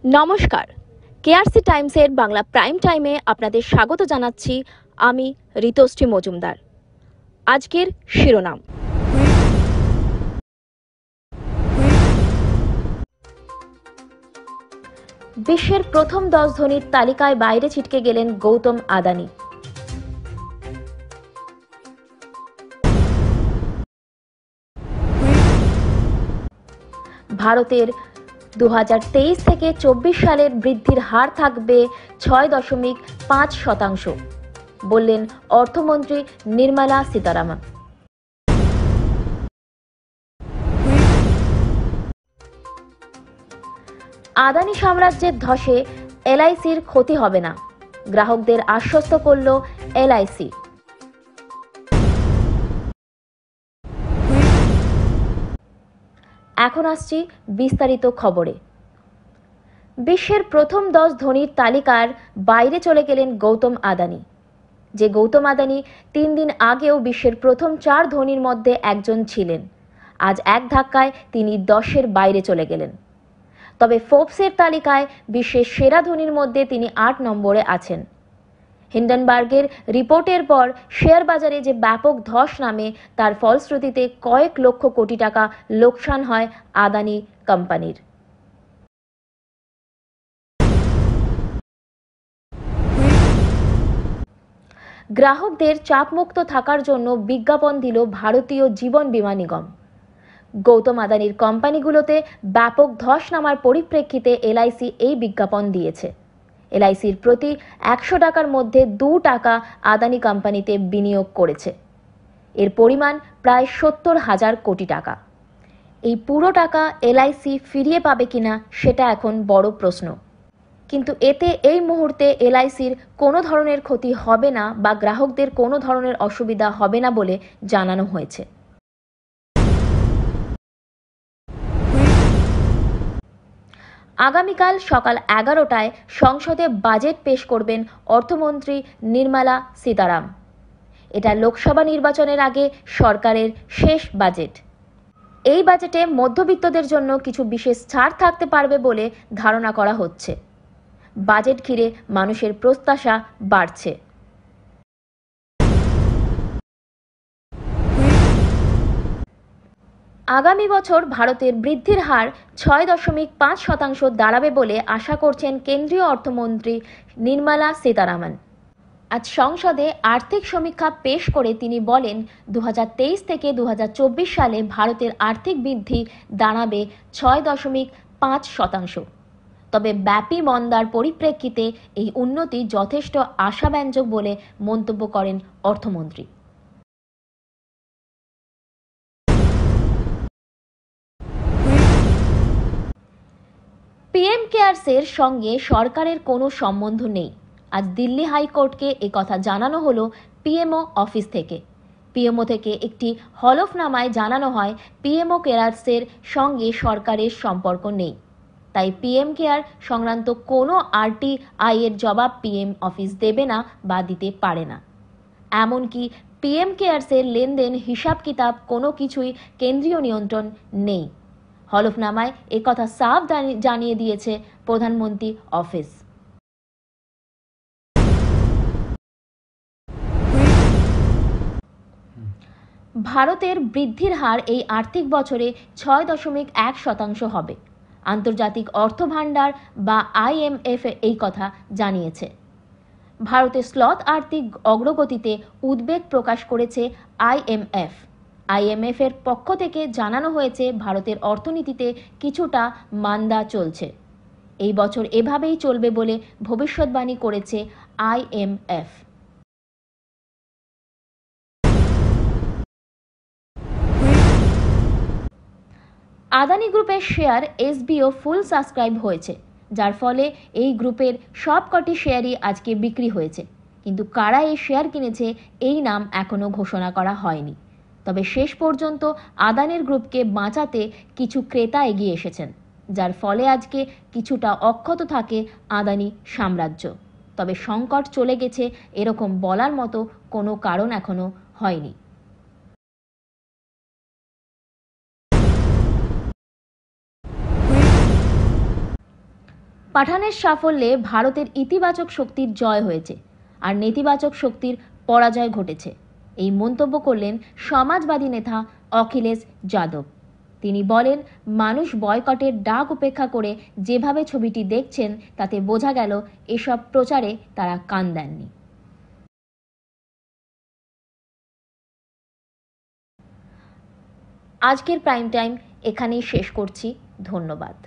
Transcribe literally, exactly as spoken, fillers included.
নমস্কার, কেআরসি টাইমসের বাংলা প্রাইম টাইমে আপনাদের স্বাগত জানাচ্ছি আমি ঋতুশ্রী মজুমদার। আজকের শিরোনাম। বিশ্বের প্রথম দশ ধনীর তালিকায় বাইরে ছিটকে গেলেন গৌতম আদানি। ভারতের দু হাজার তেইশ থেকে চব্বিশ সালের বৃদ্ধির হার থাকবে ছয় দশমিক পাঁচ শতাংশ, বললেন অর্থমন্ত্রী নির্মলা সীতারামন। আদানি সাম্রাজ্যের ধসে এলআইসির ক্ষতি হবে না, গ্রাহকদের আশ্বস্ত করল এলআইসি। এখন আসছি বিস্তারিত খবরে। বিশ্বের প্রথম দশ ধনীর তালিকার বাইরে চলে গেলেন গৌতম আদানি। যে গৌতম আদানি তিন দিন আগেও বিশ্বের প্রথম চার ধনীর মধ্যে একজন ছিলেন, আজ এক ধাক্কায় তিনি দশের বাইরে চলে গেলেন। তবে ফোর্বসের তালিকায় বিশ্বের সেরা ধনীর মধ্যে তিনি আট নম্বরে আছেন। হিন্ডেনবার্গের রিপোর্টের পর শেয়ার বাজারে যে ব্যাপক ধস নামে, তার ফলশ্রুতিতে কয়েক লক্ষ কোটি টাকা লোকসান হয় আদানি কোম্পানির। গ্রাহকদের চাপমুক্ত থাকার জন্য বিজ্ঞাপন দিল ভারতীয় জীবন বীমা নিগম। গৌতম আদানির কোম্পানিগুলোতে ব্যাপক ধস নামার পরিপ্রেক্ষিতে এলআইসি এই বিজ্ঞাপন দিয়েছে। এলআইসির প্রতি একশো টাকার মধ্যে দু টাকা আদানি কোম্পানিতে বিনিয়োগ করেছে। এর পরিমাণ প্রায় সত্তর হাজার কোটি টাকা। এই পুরো টাকা এলআইসি ফিরিয়ে পাবে কিনা সেটা এখন বড় প্রশ্ন। কিন্তু এতে এই মুহূর্তে এলআইসির কোনো ধরনের ক্ষতি হবে না বা গ্রাহকদের কোনো ধরনের অসুবিধা হবে না বলে জানানো হয়েছে। আগামীকাল সকাল এগারোটায় সংসদে বাজেট পেশ করবেন অর্থমন্ত্রী নির্মলা সীতারাম। এটা লোকসভা নির্বাচনের আগে সরকারের শেষ বাজেট। এই বাজেটে মধ্যবিত্তদের জন্য কিছু বিশেষ ছাড় থাকতে পারবে বলে ধারণা করা হচ্ছে। বাজেট ঘিরে মানুষের প্রত্যাশা বাড়ছে। আগামী বছর ভারতের বৃদ্ধির হার ছয় দশমিক পাঁচ শতাংশ দাঁড়াবে বলে আশা করছেন কেন্দ্রীয় অর্থমন্ত্রী নির্মলা সীতারামন। আজ সংসদে আর্থিক সমীক্ষা পেশ করে তিনি বলেন, দু হাজার তেইশ থেকে দু হাজার চব্বিশ সালে ভারতের আর্থিক বৃদ্ধি দাঁড়াবে ছয় দশমিক পাঁচ শতাংশ। তবে ব্যাপী মন্দার পরিপ্রেক্ষিতে এই উন্নতি যথেষ্ট আশাব্যঞ্জক বলে মন্তব্য করেন অর্থমন্ত্রী। পিএম কেয়ারসের সঙ্গে সরকারের কোনো সম্বন্ধ নেই। আজ দিল্লি হাইকোর্টকে একথা জানানো হলো পিএমও অফিস থেকে। পিএমও থেকে একটি হলফনামায় জানানো হয়, পিএমও কেয়ারসের সঙ্গে সরকারের সম্পর্ক নেই। তাই পিএম কেয়ার সংক্রান্ত কোনো আরটিআই এর জবাব পিএম অফিস দেবে না বা দিতে পারে না। এমনকি পিএম কেয়ারসের লেনদেন হিসাব কিতাব কোনো কিছুই কেন্দ্রীয় নিয়ন্ত্রণ নেই। হলফনামায় একথা সাফ জানিয়ে দিয়েছে প্রধানমন্ত্রী অফিস। ভারতের বৃদ্ধির হার এই আর্থিক বছরে ছয় দশমিক এক শতাংশ হবে। আন্তর্জাতিক অর্থ ভাণ্ডার বা আইএমএফ এই কথা জানিয়েছে। ভারতের স্লথ আর্থিক অগ্রগতিতে উদ্বেগ প্রকাশ করেছে আইএমএফ। আইএমএফ এর পক্ষ থেকে জানানো হয়েছে, ভারতের অর্থনীতিতে কিছুটা মান্দা চলছে। এই বছর এভাবেই চলবে বলে ভবিষ্যৎবাণী করেছে আইএমএফ। আদানি গ্রুপের শেয়ার এসবিও ফুল সাবস্ক্রাইব হয়েছে, যার ফলে এই গ্রুপের সবকটি শেয়ারই আজকে বিক্রি হয়েছে। কিন্তু কারা এই শেয়ার কিনেছে এই নাম এখনো ঘোষণা করা হয়নি। তবে শেষ পর্যন্ত আদানির গ্রুপকে বাঁচাতে কিছু ক্রেতা এগিয়ে এসেছেন, যার ফলে আজকে কিছুটা অক্ষত থাকে আদানি সাম্রাজ্য। তবে সংকট চলে গেছে এরকম বলার মতো কোনো কারণ এখনো হয়নি। পাঠানের সাফল্যে ভারতের ইতিবাচক শক্তির জয় হয়েছে আর নেতিবাচক শক্তির পরাজয় ঘটেছে, এই মন্তব্য করলেন সমাজবাদী নেতা অখিলেশ যাদব। তিনি বলেন, মানুষ বয়কটের ডাক উপেক্ষা করে যেভাবে ছবিটি দেখছেন তাতে বোঝা গেল এসব প্রচারে তারা কান দেননি। আজকের প্রাইম টাইম এখানেই শেষ করছি। ধন্যবাদ।